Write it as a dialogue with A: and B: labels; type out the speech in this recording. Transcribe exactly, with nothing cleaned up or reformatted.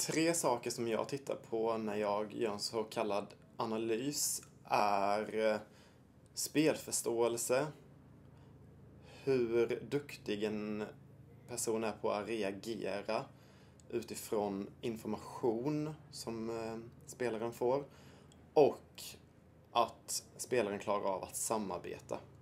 A: Tre saker som jag tittar på när jag gör en så kallad analys är eh, spelförståelse, hur duktig en person är på att reagera utifrån information som eh, spelaren får och att spelaren klarar av att samarbeta.